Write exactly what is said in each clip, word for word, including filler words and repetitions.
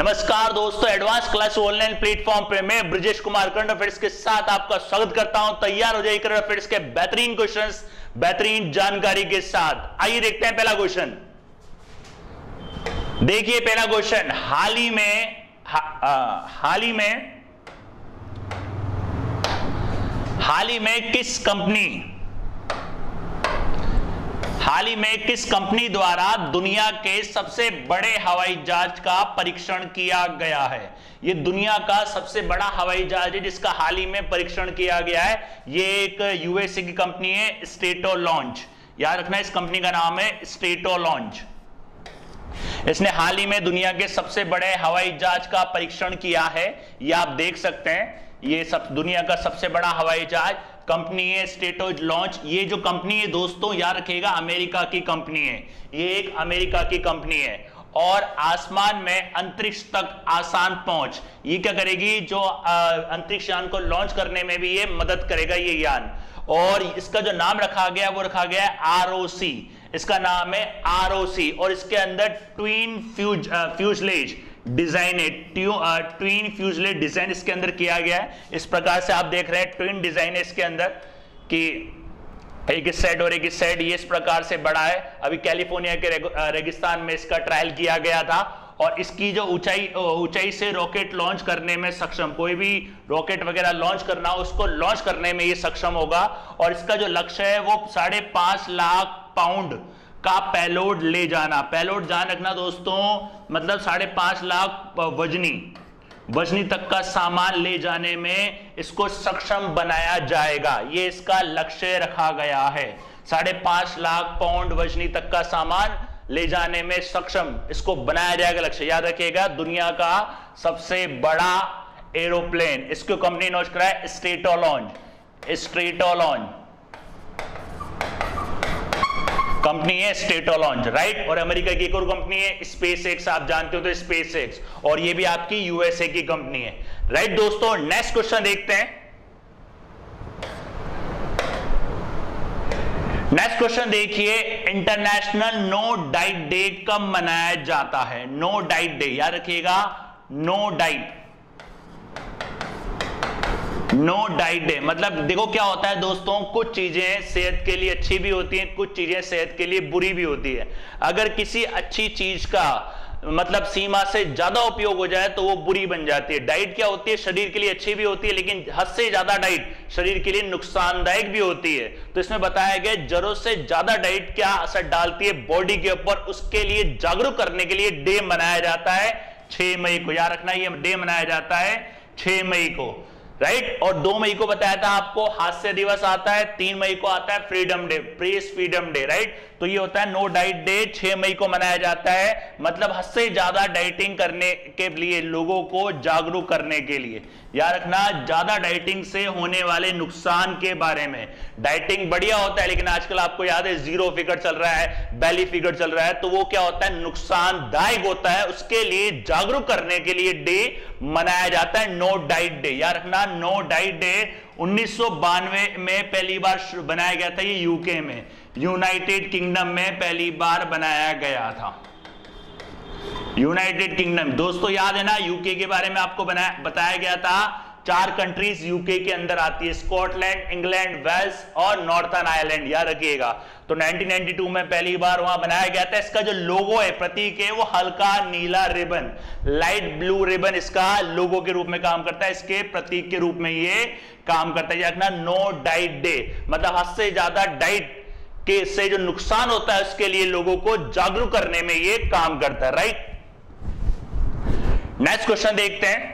नमस्कार दोस्तों, advance class online platform पे मैं ब्रजेश कुमार करंट अफेयर्स के साथ आपका स्वागत करता हूं। तैयार हो जाइए करंट अफेयर्स के बेहतरीन क्वेश्चंस, बेहतरीन जानकारी के साथ। आइए देखते हैं पहला क्वेश्चन। देखिए पहला क्वेश्चन, हाल ही में हा, आ, हाल ही में हाल ही में किस कंपनी हाल ही में किस कंपनी द्वारा दुनिया के सबसे बड़े हवाई जहाज का परीक्षण किया गया है? यह दुनिया का सबसे बड़ा हवाई जहाज है जिसका हाल ही में परीक्षण किया गया है। यह एक यूएसए की कंपनी है, स्ट्रेटो लॉन्च। याद रखना, इस कंपनी का नाम है स्ट्रेटो लॉन्च। इसने हाल ही में दुनिया के सबसे बड़े हवाई जहाज का परीक्षण किया है। यह आप देख सकते हैं, ये सब दुनिया का सबसे बड़ा हवाई जहाज कंपनी है स्ट्रेटो लॉन्च। ये जो कंपनी है दोस्तों, याद रखिएगा, अमेरिका की कंपनी है। ये एक अमेरिका की कंपनी है और आसमान में अंतरिक्ष तक आसान पहुंच ये क्या करेगी, जो अंतरिक्ष यान को लॉन्च करने में भी ये मदद करेगा ये यान। और इसका जो नाम रखा गया वो रखा गया है आरओसी। इसका नाम है आरओसी और इसके अंदर ट्विन फ्यूज फ्यूजलेज डिजाइन है। ट्विन फ्यूजलेज डिजाइन इसके अंदर किया गया है। इस प्रकार से आप देख रहे हैं ट्विन डिजाइन है इसके अंदर कि एक इस साइड और एक इस साइड। ये इस प्रकार से बड़ा है। अभी कैलिफोर्निया के रेगिस्तान में इसका ट्रायल किया गया था और इसकी जो ऊंचाई ऊंचाई से रॉकेट लॉन्च करने में सक्षम, कोई भी रॉकेट वगैरह लॉन्च करना हो उसको लॉन्च करने में ये सक्षम होगा। और इसका जो लक्ष्य है वो साढ़े पांच लाख पाउंड का पेलोड ले जाना। पेलोड जान रखना दोस्तों, मतलब साढ़े पांच लाख वजनी वजनी तक का सामान ले जाने में इसको सक्षम बनाया जाएगा। ये इसका लक्ष्य रखा गया है, साढ़े पांच लाख पाउंड वजनी तक का सामान ले जाने में सक्षम इसको बनाया जाएगा लक्ष्य। याद रखिएगा, दुनिया का सबसे बड़ा एरोप्लेन, इसको कंपनी लॉन्च करा है Strato launch. Strato launch company है स्ट्रेटो लॉन्च, राइट। और अमेरिका की एक और कंपनी है स्पेस एक्स, आप जानते हो तो स्पेस एक्स, और ये भी आपकी यूएसए की कंपनी है, राइट। दोस्तों नेक्स्ट क्वेश्चन देखते हैं। नेक्स्ट क्वेश्चन देखिए, इंटरनेशनल नो डाइट डे कब मनाया जाता है? नो डाइट डे, याद रखिएगा, no diet no diet day मतलब देखो क्या होता है दोस्तों, कुछ चीजें सेहत के लिए अच्छी भी होती हैं, कुछ चीजें सेहत के लिए बुरी भी होती है। अगर किसी अच्छी चीज का मतलब सीमा से ज्यादा उपयोग हो जाए तो वो बुरी बन जाती है। डाइट क्या होती है, शरीर के लिए अच्छी भी होती है, लेकिन हद से ज्यादा डाइट शरीर के लिए नुकसानदायक भी होती है। तो इसमें बताया गया जरूरत से ज्यादा डाइट क्या असर डालती है बॉडी के ऊपर, उसके लिए जागरूक करने के लिए डे मनाया जाता है छह मई को। याद रखना, ये डे मनाया जाता है छह मई को, राइट। और दो मई को बताया था आपको हास्य दिवस आता है, तीन मई को आता है freedom day, press freedom day, right. तो ये होता है नो डाइट डे, छह मई को मनाया जाता है, मतलब हद से ज्यादा डाइटिंग करने के लिए, लोगों को जागरूक करने के लिए। याद रखना, ज्यादा डाइटिंग से होने वाले नुकसान के बारे में। डाइटिंग बढ़िया होता है, लेकिन आजकल आपको याद है जीरो फिगर चल रहा है, बेली फिगर चल रहा है, तो वो क्या होता है, नुकसानदायक होता है। उसके लिए जागरूक करने के लिए डे मनाया जाता है नो डाइट डे। याद रखना, नो डाइट डे उन्नीस सौ बानवे में पहली बार बनाया गया था, ये यूके में, यूनाइटेड किंगडम में पहली बार बनाया गया था, यूनाइटेड किंगडम। दोस्तों याद है ना, यूके के बारे में आपको बनाया बताया गया था, चार कंट्रीज यूके के अंदर आती है, स्कॉटलैंड, इंग्लैंड, वेल्स और नॉर्थर्न आयरलैंड। याद रखिएगा, तो नाइनटीन नाइंटी टू में पहली बार वहां बनाया गया था। इसका जो लोगो है, प्रतीक है, वो हल्का नीला रिबन, लाइट ब्लू रिबन इसका लोगो के रूप में काम करता है, इसके प्रतीक के रूप में ये काम करता है। याद रखना, नो डाइट डे मतलब हद से ज्यादा डाइट के से जो नुकसान होता है उसके लिए लोगों को जागरूक करने में ये काम करता है, राइट। नेक्स्ट क्वेश्चन देखते हैं।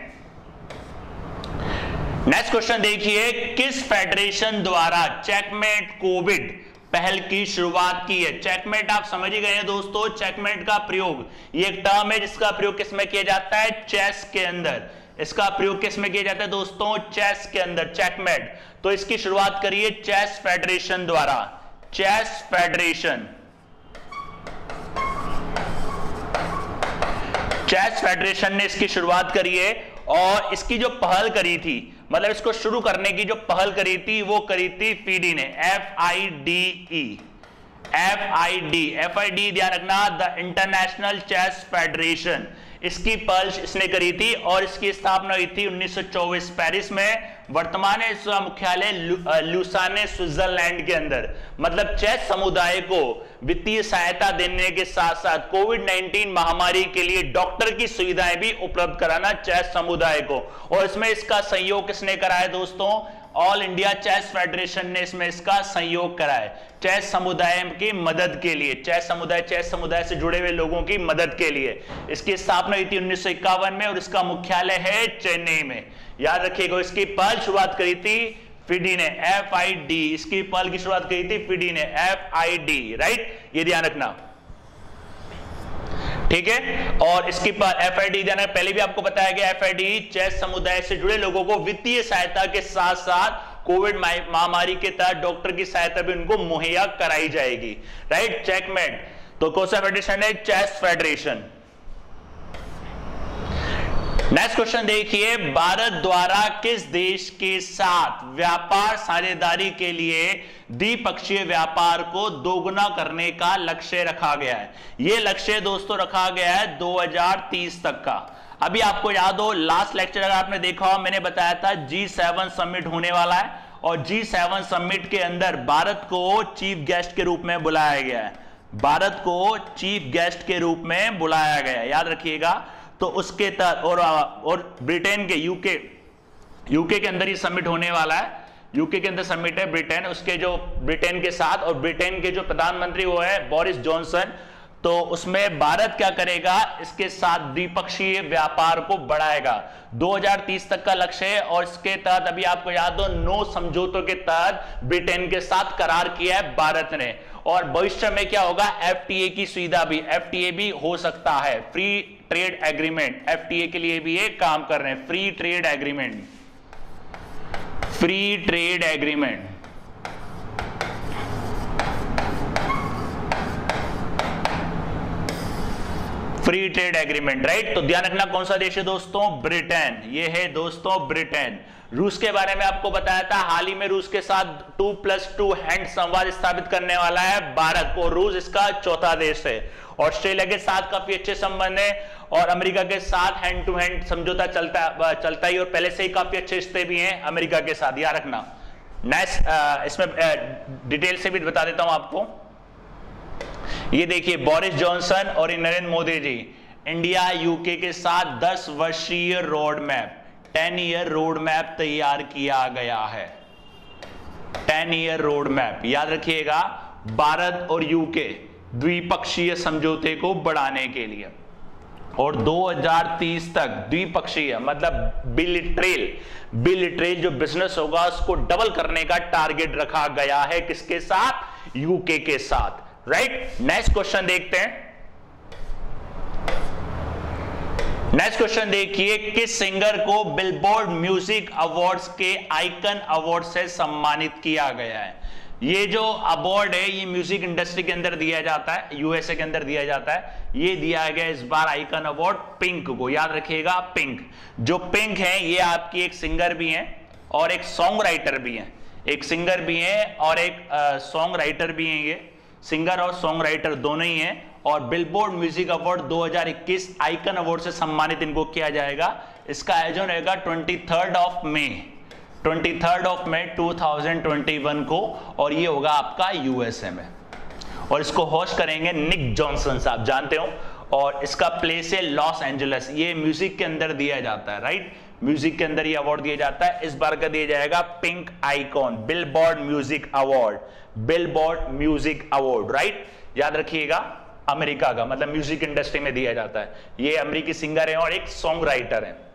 नेक्स्ट क्वेश्चन देखिए, किस फेडरेशन द्वारा चेकमेट कोविड पहल की शुरुआत की है? चेकमेट आप समझ ही गए हैं दोस्तों, चेकमेट का प्रयोग ये एक टर्म है जिसका प्रयोग किसमें किया जाता है, चेस के अंदर। इसका प्रयोग किसमें किया जाता है दोस्तों, चेस के अंदर, चेकमेट। तो इसकी शुरुआत करिए चेस फेडरेशन द्वारा, चेस फेडरेशन चेस फेडरेशन ने इसकी शुरुआत करी है। और इसकी जो पहल करी थी, मतलब इसको शुरू करने की जो पहल करी थी वो करी थी फीडी ने, F I D E, F I D, F I D ध्यान रखना, द इंटरनेशनल चेस फेडरेशन। इसकी पहल इसने करी थी और इसकी स्थापना हुई थी उन्नीस सौ चौबीस पेरिस में। वर्तमान इसका मुख्यालय लुसाने स्विट्जरलैंड के अंदर। मतलब चेस समुदाय को वित्तीय सहायता देने के साथ साथ कोविड नाइनटीन महामारी के लिए डॉक्टर की सुविधाएं भी उपलब्ध कराना चेस समुदाय को। और इसमें इसका सहयोग किसने करा है दोस्तों? ऑल इंडिया चेस फेडरेशन ने इसमें इसका सहयोग करा है चेस समुदाय की मदद के लिए, चेस समुदाय चेस समुदाय से जुड़े हुए लोगों की मदद के लिए। इसकी स्थापना हुई थी उन्नीस सौ इक्यावन में और इसका मुख्यालय है चेन्नई में। याद रखिएगा, इसकी पहल शुरुआत करी थी फिडी ने, एफ आई डी। इसकी पहल की शुरुआत करी थी फिडी ने, एफ आई डी, राइट, ये ध्यान रखना, ठीक है। और इसकी एफ आई डी देना, पहले भी आपको बताया गया, एफ आई डी चेस समुदाय से जुड़े लोगों को वित्तीय सहायता के साथ साथ कोविड महामारी के तहत डॉक्टर की सहायता भी उनको मुहैया कराई जाएगी, राइट। चेकमेट, तो कौन सा फेडरेशन है? Chess federation. नेक्स्ट क्वेश्चन देखिए, भारत द्वारा किस देश के साथ व्यापार साझेदारी के लिए द्विपक्षीय व्यापार को दोगुना करने का लक्ष्य रखा गया है? यह लक्ष्य दोस्तों रखा गया है दो हज़ार तीस तक का। अभी आपको याद हो, लास्ट लेक्चर अगर आपने देखा हो, मैंने बताया था जी सेवन समिट होने वाला है और जी सेवन समिट के अंदर भारत को चीफ गेस्ट के रूप में बुलाया गया है। भारत को चीफ गेस्ट के रूप में बुलाया गया है, याद रखिएगा। तो उसके तहत और और ब्रिटेन के यूके यूके के अंदर ही समिट होने वाला है। यूके के अंदर समिट है ब्रिटेन, उसके जो ब्रिटेन के साथ, और ब्रिटेन के जो प्रधानमंत्री वो है बोरिस जॉनसन। तो उसमें भारत क्या करेगा? इसके साथ द्विपक्षीय व्यापार को बढ़ाएगा। दो हज़ार तीस तक का लक्ष्य है और इसके तहत अभी आपको याद हो, नौ समझौतों के तहत ब्रिटेन के साथ करार किया है भारत ने। और भविष्य में क्या होगा? एफ टी ए की सुविधा भी, एफ टी ए भी हो सकता है, free trade agreement. F T A के लिए भी ये काम कर रहे हैं, free trade agreement, free trade agreement. Free trade agreement, right. तो ध्यान रखना कौन सा देश है दोस्तों? ब्रिटेन। ये है दोस्तों ब्रिटेन। रूस के बारे में आपको बताया था, हाल ही में रूस के साथ टू प्लस टू हैंड संवाद स्थापित करने वाला है भारत को। रूस इसका चौथा देश है। ऑस्ट्रेलिया के साथ काफी अच्छे संबंध है और अमेरिका के साथ हैंड टू हैंड समझौता चलता चलता ही और पहले से ही काफी अच्छे रिश्ते भी हैं अमेरिका के साथ, याद रखना। नेक्स्ट इसमें डिटेल से भी बता देता हूं आपको। ये देखिए, बोरिस जॉनसन और नरेंद्र मोदी जी, इंडिया यूके के साथ दस वर्षीय road map, ten year road map तैयार किया गया है। टेन ईयर रोड मैप, याद रखिएगा, भारत और यूके द्विपक्षीय समझौते को बढ़ाने के लिए। और दो हज़ार तीस तक द्विपक्षीय मतलब बिलिटरल बिलिटरल जो बिजनेस होगा उसको डबल करने का टारगेट रखा गया है। किसके साथ? यूके के साथ, राइट। नेक्स्ट क्वेश्चन देखते हैं। नेक्स्ट क्वेश्चन देखिए, किस सिंगर को बिलबोर्ड म्यूजिक अवार्ड्स के आइकन अवार्ड से सम्मानित किया गया है? ये जो अवार्ड है ये म्यूजिक इंडस्ट्री के अंदर दिया जाता है, यूएसए के अंदर दिया जाता है। ये दिया गया इस बार आइकन अवार्ड पिंक को, याद रखिएगा पिंक। जो पिंक है ये आपकी एक सिंगर भी है और एक सॉन्ग राइटर भी है। एक सिंगर भी है और एक सॉन्ग राइटर भी है। ये सिंगर और सॉन्ग राइटर दोनों ही हैं। और बिलबोर्ड म्यूजिक अवार्ड दो हज़ार इक्कीस आइकन अवार्ड से सम्मानित इनको किया जाएगा। इसका आयोजन रहेगा twenty third of May twenty third of May two thousand twenty one को और ये होगा आपका यूएसए में। और इसको होस्ट करेंगे निक जॉनसन साहब, जानते हो। और इसका प्लेस है लॉस एंजलिस। ये म्यूजिक के अंदर दिया जाता है, राइट। म्यूजिक के अंदर ये अवार्ड दिया जाता है। इस बार का दिया जाएगा pink icon Billboard music award, Billboard music award, right. याद रखिएगा, अमेरिका का मतलब म्यूजिक इंडस्ट्री में दिया जाता है। ये अमेरिकी सिंगर है और एक सॉन्ग राइटर है।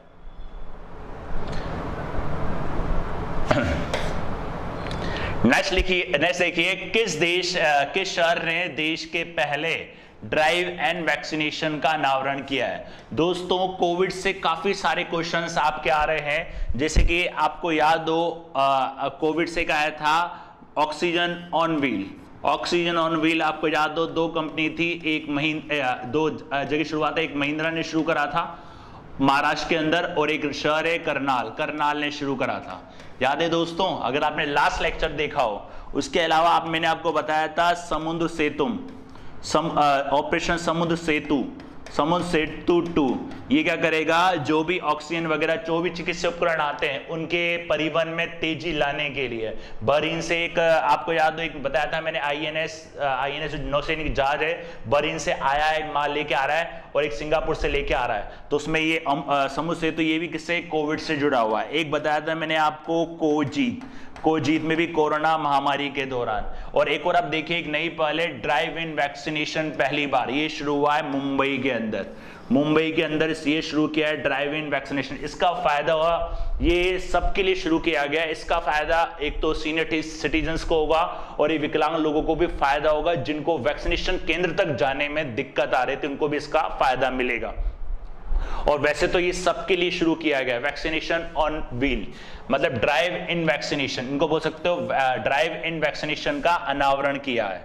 नेक्स्ट लिखिए, नेक्स्ट देखिए, किस देश किस शहर ने देश के पहले ड्राइव एंड वैक्सीनेशन का अनावरण किया है? दोस्तों, कोविड से काफी सारे क्वेश्चंस आपके आ रहे हैं। जैसे कि आपको याद हो, कोविड से क्या था, oxygen on wheel. Oxygen on wheel आपको याद हो, दो कंपनी थी, एक महिंद्रा, दो जगह शुरुआत है। एक महिंद्रा ने शुरू करा था महाराष्ट्र के अंदर और एक शहर है करनाल, करनाल ने शुरू करा था। याद है दोस्तों? अगर आपने लास्ट लेक्चर देखा हो। उसके अलावा आप मैंने आपको बताया था समुद्र सेतु, सम, ऑपरेशन समुद्र सेतु, समुद्र सेतु टू ये क्या करेगा, जो भी ऑक्सीजन वगैरह जो भी चिकित्सा उपकरण आते हैं उनके परिवहन में तेजी लाने के लिए। बहरीन से एक आपको याद हो, एक बताया था मैंने, आईएनएस आईएनएस नौसैनिक जहाज है, बहरीन से आया है, माल लेके आ रहा है और एक सिंगापुर से लेके आ रहा है। तो उसमें ये समुद्र सेतु ये भी किससे, कोविड से जुड़ा हुआ है। एक बताया था मैंने आपको कोजीत, कोजीत में भी कोरोना महामारी के दौरान। और एक और आप देखिए एक नई पहल है, ड्राइव इन वैक्सीनेशन, पहली बार ये शुरू हुआ है मुंबई के अंदर। मुंबई के अंदर ये शुरू किया है ड्राइव इन वैक्सीनेशन। इसका फायदा हुआ, ये सबके लिए शुरू किया गया। इसका फायदा एक तो सीनियर सिटीजन्स को होगा और ये विकलांग लोगों को भी फायदा होगा, जिनको वैक्सीनेशन केंद्र तक जाने में दिक्कत आ रही थी उनको भी इसका फायदा मिलेगा। और वैसे तो ये सबके लिए शुरू किया गया, वैक्सीनेशन ऑन व्हील, मतलब ड्राइव इन वैक्सीनेशन, इनको बोल सकते हो ड्राइव इन वैक्सीनेशन का अनावरण किया है।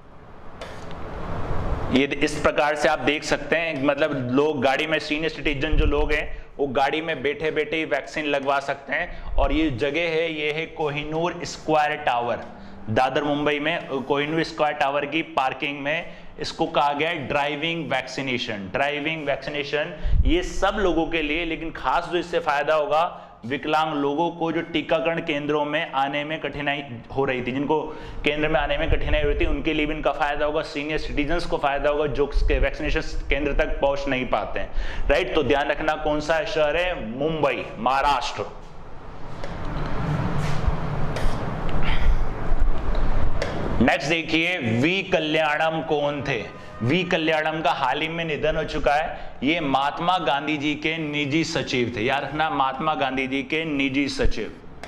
ये इस प्रकार से आप देख सकते हैं, मतलब लोग गाड़ी में, सीनियर सिटीजन जो लोग हैं वो गाड़ी में बैठे बैठे ही वैक्सीन लगवा सकते हैं। और ये जगह है, ये है कोहिनूर स्क्वायर टावर, दादर मुंबई में कोहिनूर स्क्वायर टावर की पार्किंग में इसको कहा गया है ड्राइविंग वैक्सीनेशन। ड्राइविंग वैक्सीनेशन ये सब लोगों के लिए, लेकिन खास जो इससे फायदा होगा विकलांग लोगों को, जो टीकाकरण केंद्रों में आने में कठिनाई हो रही थी, जिनको केंद्र में आने में कठिनाई हो रही थी, उनके लिए भी इनका फायदा होगा। सीनियर सिटीजन्स को फायदा होगा जो वैक्सीनेशन केंद्र तक पहुंच नहीं पाते हैं, राइट। तो ध्यान रखना कौन सा शहर है, मुंबई, महाराष्ट्र। नेक्स्ट देखिए, वी कल्याणम कौन थे। वी कल्याणम का हाल ही में निधन हो चुका है। ये महात्मा गांधी जी के निजी सचिव थे, याद रखना, महात्मा गांधी जी के निजी सचिव,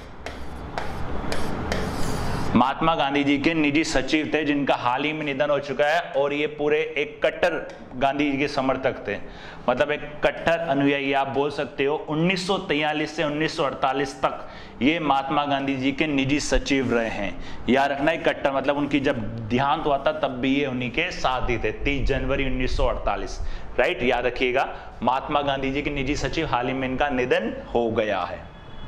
महात्मा गांधी जी के निजी सचिव थे, जिनका हाल ही में निधन हो चुका है। और ये पूरे एक कट्टर गांधी जी के समर्थक थे, मतलब एक कट्टर अनुयायी आप बोल सकते हो। उन्नीस सौ तैंतालीस से उन्नीस सौ अड़तालीस तक ये महात्मा गांधी जी के निजी सचिव रहे हैं। याद रखना, एक कट्टर मतलब उनकी जब देहांत हुआ था तब भी ये उन्हीं के साथ ही थे, तीस जनवरी उन्नीस सौ अड़तालीस, राइट। याद रखिएगा, महात्मा गांधी जी के निजी सचिव, हाल ही में इनका निधन हो गया है।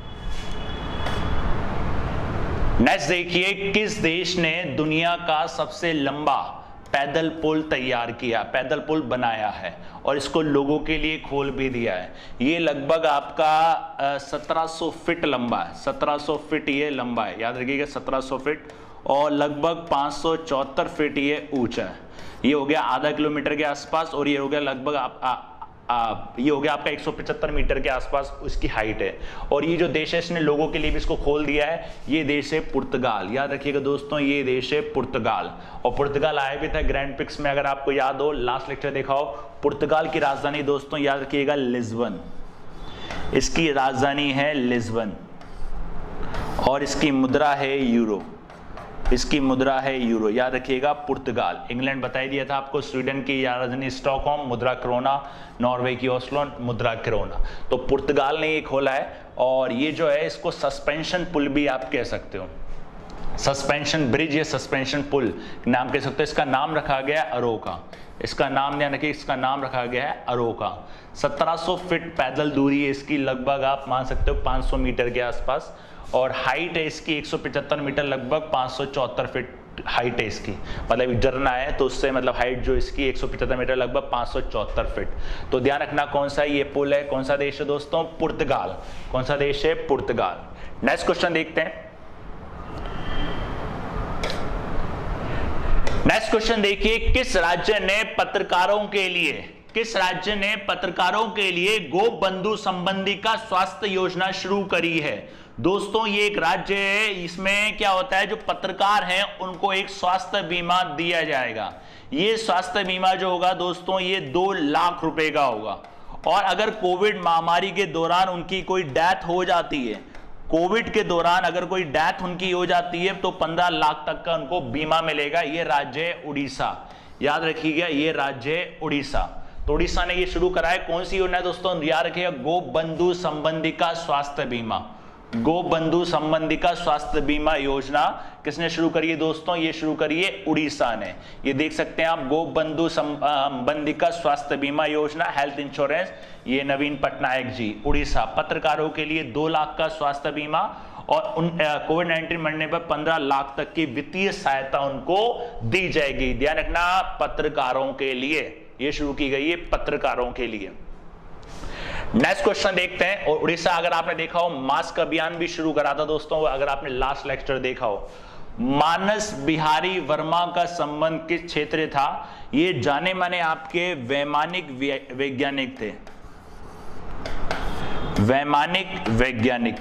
नेक्स्ट देखिए, किस देश ने दुनिया का सबसे लंबा पैदल पुल तैयार किया, पैदल पुल बनाया है और इसको लोगों के लिए खोल भी दिया है। ये लगभग आपका सत्रह सौ फीट लंबा है, सत्रह सौ फीट ये लंबा है, याद रखिएगा सत्रह सौ फीट, और लगभग पाँच सौ चौहत्तर फीट ये ऊंचा है। ये हो गया आधा किलोमीटर के आसपास, और ये हो गया लगभग आप आ, आ, ये हो गया आपका एक सौ पचहत्तर मीटर के आसपास उसकी हाइट है। और ये जो देश है इसने लोगों के लिए भी इसको खोल दिया है, ये देश है पुर्तगाल। याद रखिएगा दोस्तों, ये देश है पुर्तगाल। और पुर्तगाल आया भी था ग्रैंड पिक्स में, अगर आपको याद हो, लास्ट लेक्चर देखा हो। पुर्तगाल की राजधानी दोस्तों याद रखिएगा लिस्बन, इसकी राजधानी है लिस्बन, और इसकी मुद्रा है यूरो, इसकी मुद्रा है यूरो। याद रखिएगा पुर्तगाल। इंग्लैंड बता दिया था आपको, स्वीडन की राजधानी स्टॉकहोम, मुद्रा क्रोना, नॉर्वे की ओस्लो, मुद्रा क्रोना। तो पुर्तगाल ने ये खोला है, और ये जो है इसको सस्पेंशन पुल भी आप कह सकते हो, सस्पेंशन ब्रिज या सस्पेंशन पुल नाम कह सकते हो। इसका नाम रखा गया है अरोका, इसका नाम ध्यान रखिए, इसका नाम रखा गया है अरोका। सत्रह सौ फीट पैदल दूरी है इसकी, लगभग आप मान सकते हो पाँच सौ मीटर के आसपास, और हाइट है इसकी एक सौ पचहत्तर मीटर, लगभग पाँच सौ चौहत्तर फीट हाइट है इसकी। मतलब एक झरना है तो उससे मतलब हाइट जो इसकी एक सौ पचहत्तर मीटर, लगभग पाँच सौ चौहत्तर फीट। तो ध्यान रखना कौन सा ये पुल है, कौन सा देश है दोस्तों, पुर्तगाल। कौन सा देश है, पुर्तगाल। नेक्स्ट क्वेश्चन देखते हैं। नेक्स्ट क्वेश्चन देखिए, किस राज्य ने पत्रकारों के लिए किस राज्य ने पत्रकारों के लिए गो बंधु संबंधी का स्वास्थ्य योजना शुरू करी है। दोस्तों ये एक राज्य है, इसमें क्या होता है, जो पत्रकार हैं उनको एक स्वास्थ्य बीमा दिया जाएगा। ये स्वास्थ्य बीमा जो होगा दोस्तों, ये दो लाख रुपए का होगा। और अगर कोविड महामारी के दौरान उनकी कोई डेथ हो जाती है, कोविड के दौरान अगर कोई डेथ उनकी हो जाती है, तो पंद्रह लाख तक का उनको बीमा मिलेगा। ये राज्य है उड़ीसा। याद रखिएगा, ये राज्य है उड़ीसा। तो उड़ीसा ने ये शुरू करा है। कौन सी योजना है दोस्तों, याद रखिएगा, गो बंधु संबंधी का स्वास्थ्य बीमा। गो बंधु संबंधी का स्वास्थ्य बीमा योजना किसने शुरू करी है दोस्तों, ये शुरू करी है उड़ीसा ने। ये देख सकते हैं आप, गो बंधु संबंधी का स्वास्थ्य बीमा योजना, हेल्थ इंश्योरेंस, ये नवीन पटनायक जी, उड़ीसा। पत्रकारों के लिए दो लाख का स्वास्थ्य बीमा, और उन कोविड नाइन्टीन मरने पर पंद्रह लाख तक की वित्तीय सहायता उनको दी जाएगी। ध्यान रखना, पत्रकारों के लिए ये शुरू की गई है पत्रकारों के लिए। नेक्स्ट क्वेश्चन देखते हैं। और उड़ीसा, अगर आपने देखा हो, मास्क अभियान भी शुरू करा था दोस्तों, अगर आपने लास्ट लेक्चर देखा हो। मानस बिहारी वर्मा का संबंध किस क्षेत्र था? ये जाने माने आपके वैमानिक वैज्ञानिक थे, वैमानिक वैज्ञानिक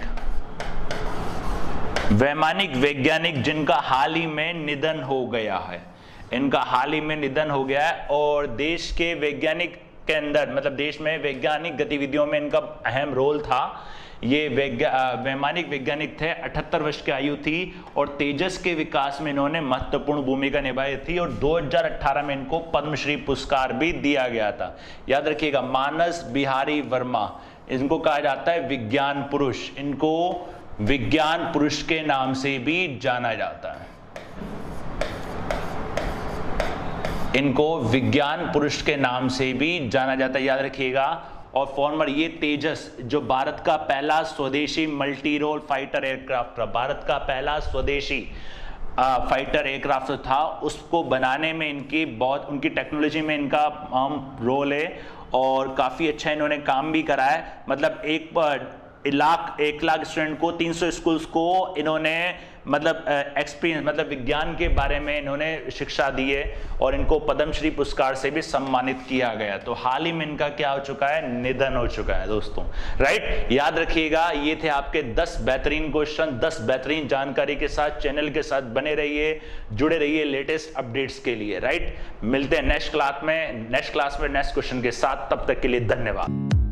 वैमानिक वैज्ञानिक जिनका हाल ही में निधन हो गया है। इनका हाल ही में निधन हो गया है और देश के वैज्ञानिक के अंदर, मतलब देश में वैज्ञानिक गतिविधियों में इनका अहम रोल था। ये वैमानिक वैज्ञानिक थे, अठहत्तर वर्ष की आयु थी और तेजस के विकास में इन्होंने महत्वपूर्ण भूमिका निभाई थी और दो हज़ार अठारह में इनको पद्मश्री पुरस्कार भी दिया गया था। याद रखिएगा, मानस बिहारी वर्मा, इनको कहा जाता है विज्ञान पुरुष। इनको विज्ञान पुरुष के नाम से भी जाना जाता है। इनको विज्ञान पुरुष के नाम से भी जाना जाता है, याद रखिएगा। और फॉर्मर, ये तेजस जो भारत का पहला स्वदेशी मल्टी रोल फाइटर एयरक्राफ्ट था, भारत का पहला स्वदेशी आ, फाइटर एयरक्राफ्ट था, उसको बनाने में इनकी बहुत, उनकी टेक्नोलॉजी में इनका अहम रोल है और काफ़ी अच्छा इन्होंने काम भी करा है। मतलब एक लाख एक लाख स्टूडेंट को, तीन सौ स्कूल्स को इन्होंने मतलब एक्सपीरियंस, मतलब विज्ञान के बारे में इन्होंने शिक्षा दी है और इनको पद्मश्री पुरस्कार से भी सम्मानित किया गया। तो हाल ही में इनका क्या हो चुका है? निधन हो चुका है दोस्तों, राइट। याद रखिएगा, ये थे आपके दस बेहतरीन क्वेश्चन, दस बेहतरीन जानकारी के साथ। चैनल के साथ बने रहिए, जुड़े रहिए लेटेस्ट अपडेट्स के लिए, राइट। मिलते हैं नेक्स्ट क्लास में, नेक्स्ट क्लास में नेक्स्ट क्वेश्चन के साथ। तब तक के लिए धन्यवाद।